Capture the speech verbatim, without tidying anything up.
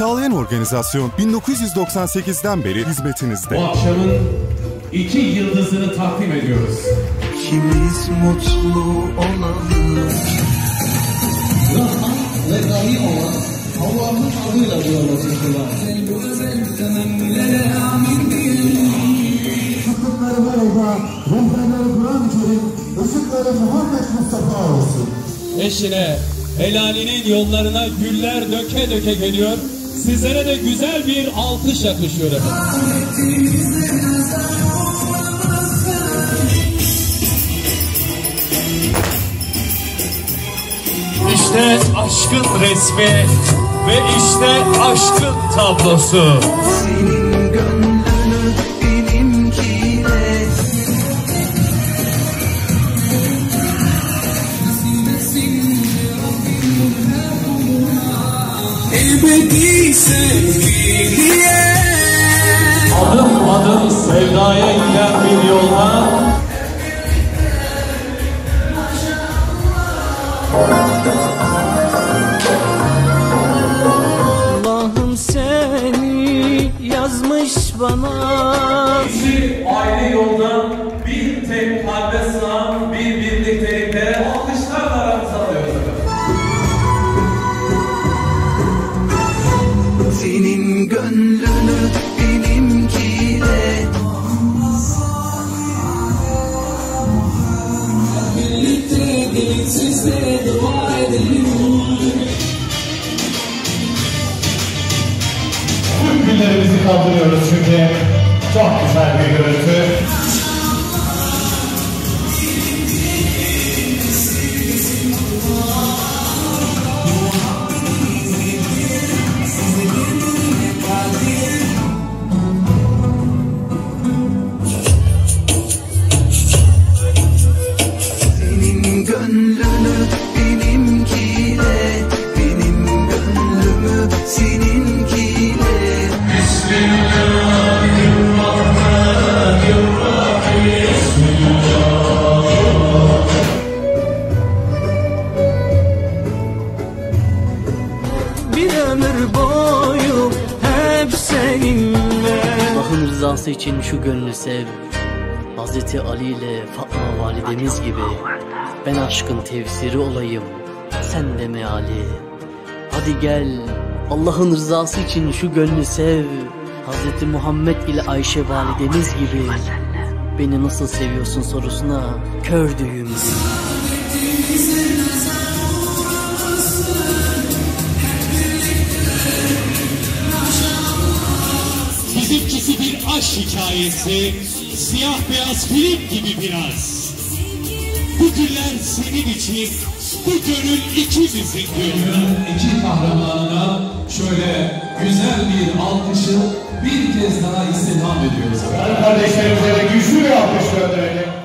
Çağlayan Organizasyon bin dokuz yüz doksan sekizden beri hizmetinizde. Bu akşamın iki yıldızını takdim ediyoruz. İkimiz mutlu olalım. Rahman ve Rahim olan Allah'ın adıyla diyorlar. Bu özel temennilere amin diyelim. Şıklıkları merhaba, rehberleri Kur'an-ı Kerim, ışıkları Muhammed Mustafa olsun. Eşine, helalinin yollarına güller döke döke geliyor. Sizlere de güzel bir alkış yakışıyor efendim. İşte aşkın resmi ve işte aşkın tablosu. Senin gönlünü benimkiyle Ebedi sevgiliye Adım adım sevdaya giden bir yolda Allah'ım seni yazmış bana. İşi ayrı yoldan bir tek kalbe sığan bir birliktelikle alkışlarla aramıza alıyoruz efendim. Senin gönlünü benimkiyle birlikte dilinsizle dua edelim. Tüm günlerimizi kaldırıyoruz çünkü çok güzel bir görüntü. senin gönlünü benimkiyle, benim gönlümü seninkiyle. Bir ömür boyu hep seninle. Allah'ın rızası için şu gönlü sev. Hazreti Ali ile Fatma validemiz gibi. Ben aşkın tefsiri olayım, sen de meali. Hadi gel, Allah'ın rızası için şu gönlü sev. Hazreti Muhammed ile Ayşe validemiz gibi. Beni nasıl seviyorsun sorusuna kör düğüm. Bizimkisi bir aşk hikayesi, siyah beyaz film gibi biraz. Bu güller senin için, bu gönül ikimizin diyor. İki kahramanına şöyle güzel bir alkışı bir kez daha istirham ediyoruz. Kardeşlerimize de güçlü bir alkış gönderelim.